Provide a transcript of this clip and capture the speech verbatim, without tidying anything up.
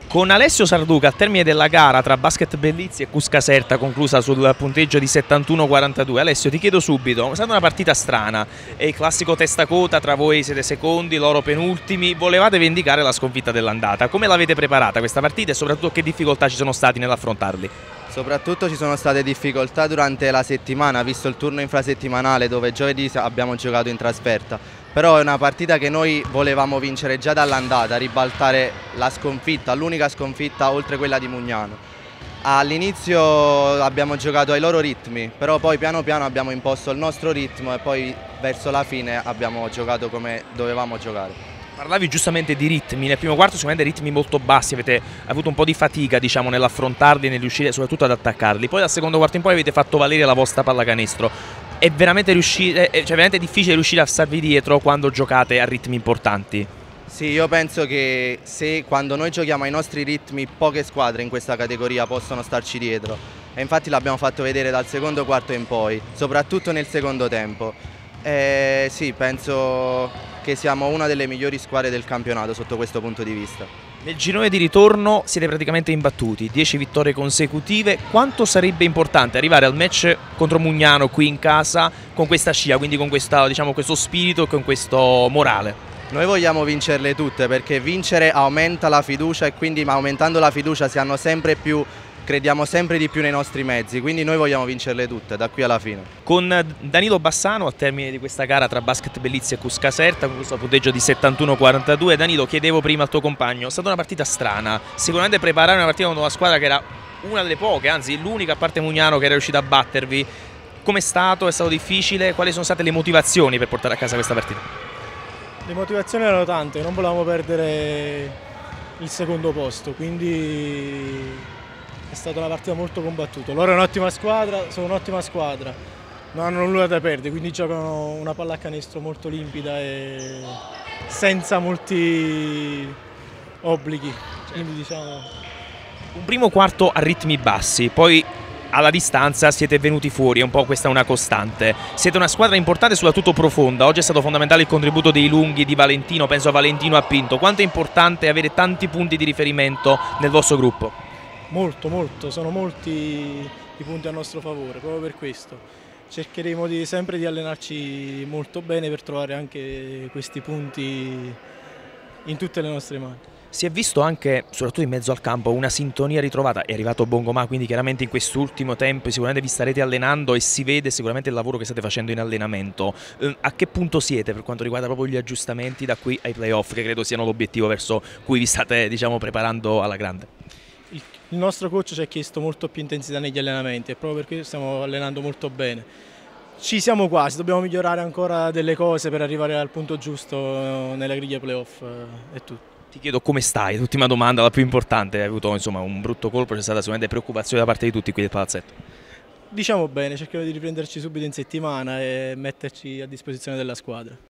Con Alessio Sarduca al termine della gara tra Basket Bellizzi e Cus Caserta, conclusa sul punteggio di settantuno a quarantadue, Alessio, ti chiedo subito, è stata una partita strana, è il classico testacoda, tra voi siete secondi, loro penultimi, volevate vendicare la sconfitta dell'andata. Come l'avete preparata questa partita e soprattutto che difficoltà ci sono stati nell'affrontarli? Soprattutto ci sono state difficoltà durante la settimana, visto il turno infrasettimanale dove giovedì abbiamo giocato in trasferta. Però è una partita che noi volevamo vincere già dall'andata, ribaltare la sconfitta, l'unica sconfitta oltre quella di Mugnano. All'inizio abbiamo giocato ai loro ritmi, però poi piano piano abbiamo imposto il nostro ritmo e poi verso la fine abbiamo giocato come dovevamo giocare. Parlavi giustamente di ritmi, nel primo quarto sicuramente ritmi molto bassi, avete avuto un po' di fatica diciamo, nell'affrontarli e nel riuscire soprattutto ad attaccarli, poi dal secondo quarto in poi avete fatto valere la vostra pallacanestro. È veramente, riuscire, cioè, veramente difficile riuscire a starvi dietro quando giocate a ritmi importanti? Sì, io penso che se quando noi giochiamo ai nostri ritmi poche squadre in questa categoria possono starci dietro e infatti l'abbiamo fatto vedere dal secondo quarto in poi, soprattutto nel secondo tempo. E sì, penso che siamo una delle migliori squadre del campionato sotto questo punto di vista. Nel girone di ritorno siete praticamente imbattuti, dieci vittorie consecutive. Quanto sarebbe importante arrivare al match contro Mugnano qui in casa con questa scia, quindi con questa, diciamo, questo spirito e con questo morale? Noi vogliamo vincerle tutte perché vincere aumenta la fiducia e quindi aumentando la fiducia si hanno sempre più, crediamo sempre di più nei nostri mezzi, quindi noi vogliamo vincerle tutte da qui alla fine. Con Danilo Bassano al termine di questa gara tra Basket Bellizzi e Cus Caserta, con questo punteggio di settantuno a quarantadue, Danilo, chiedevo prima al tuo compagno, è stata una partita strana, sicuramente preparare una partita con una squadra che era una delle poche, anzi l'unica a parte Mugnano che era riuscita a battervi, com'è stato? È stato difficile? Quali sono state le motivazioni per portare a casa questa partita? Le motivazioni erano tante, non volevamo perdere il secondo posto, quindi è stata una partita molto combattuta. Loro è un'ottima squadra, sono un'ottima squadra, non hanno nulla da perdere, quindi giocano una pallacanestro molto limpida e senza molti obblighi. Quindi, diciamo... Un primo quarto a ritmi bassi, poi alla distanza siete venuti fuori, è un po' questa una costante. Siete una squadra importante e soprattutto profonda. Oggi è stato fondamentale il contributo dei lunghi, di Valentino, penso a Valentino a Pinto. Quanto è importante avere tanti punti di riferimento nel vostro gruppo? Molto, molto, sono molti i punti a nostro favore, proprio per questo. Cercheremo di, sempre di allenarci molto bene per trovare anche questi punti in tutte le nostre mani. Si è visto anche, soprattutto in mezzo al campo, una sintonia ritrovata. È arrivato Bongomà, quindi chiaramente in quest'ultimo tempo sicuramente vi starete allenando e si vede sicuramente il lavoro che state facendo in allenamento. Eh, a che punto siete per quanto riguarda proprio gli aggiustamenti da qui ai playoff, che credo siano l'obiettivo verso cui vi state, diciamo, preparando alla grande? Il, il nostro coach ci ha chiesto molto più intensità negli allenamenti e proprio per questo stiamo allenando molto bene. Ci siamo quasi, dobbiamo migliorare ancora delle cose per arrivare al punto giusto nella griglia playoff e tutto. Ti chiedo come stai, l'ultima domanda, la più importante, hai avuto insomma un brutto colpo, c'è stata sicuramente preoccupazione da parte di tutti qui del palazzetto. Diciamo bene, cercheremo di riprenderci subito in settimana e metterci a disposizione della squadra.